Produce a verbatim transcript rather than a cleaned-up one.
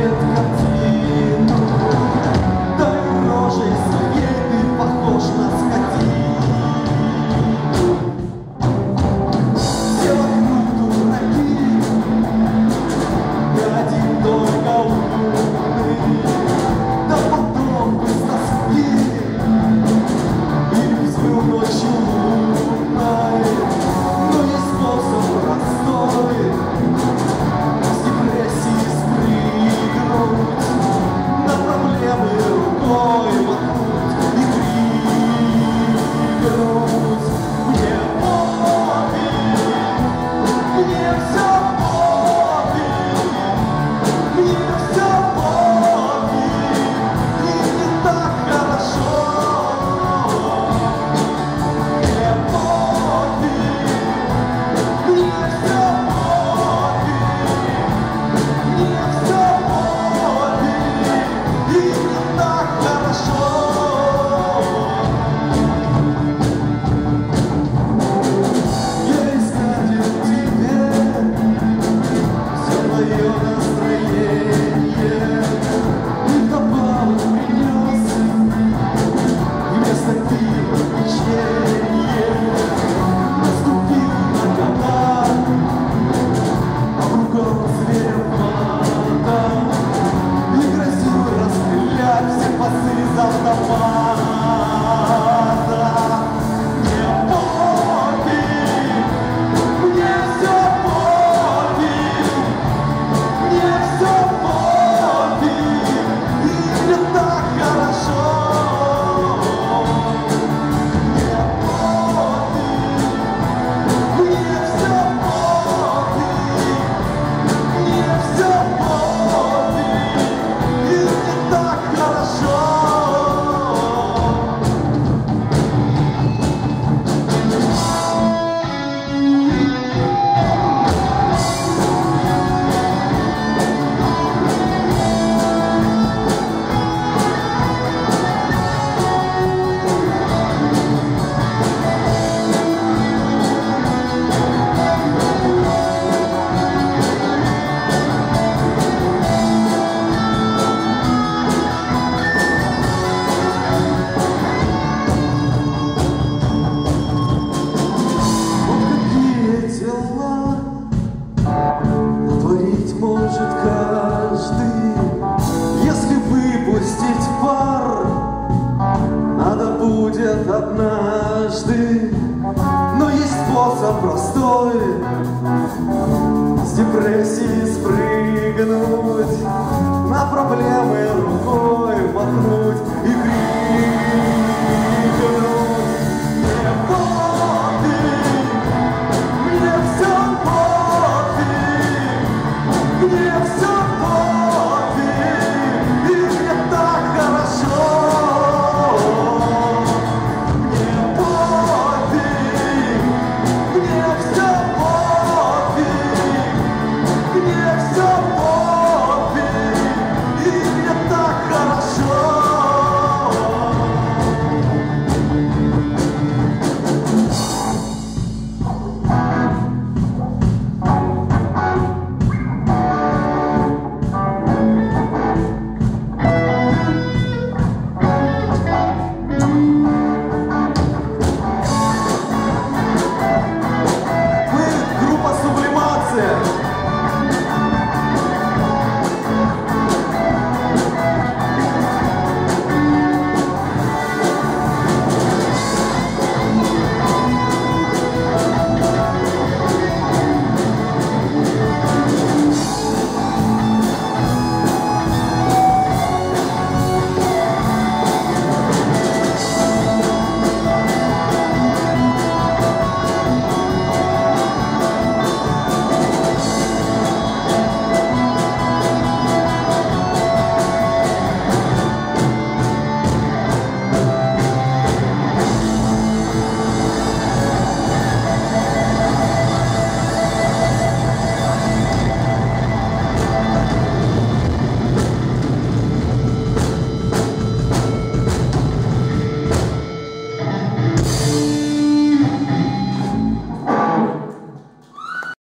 ставит картину. Дай рожей своей ты похож на скотину. Все вокруг дураки, я один только умный. Да потом без тоски или взрыв ночью лунной. Но есть способ простой с депрессии спрыгнуть, на проблемы рукой махнуть и прыгнуть. Мне пофиг, мне все пофиг, мне все пофиг, и не так хорошо. Мне пофиг, мне все пофиг, мне все пофиг, и не так хорошо. Я искатель тебе, все мое настроение, и вдобавок принес, и вместо пива печенье. Наступил на года, а кругом зверевато, и грозил расстрелять все пасы из автомата. Мне пофиг, мне все пофиг, мне все пофиг, и мне так хорошо. Мне пофиг, мне все пофиг, мне все пофиг, и мне так хорошо. Вот какие дела натворить может каждый, если выпустить пар надо будет однажды. Но есть способ простой с депрессии спрыгнуть, на проблемы рукой махнуть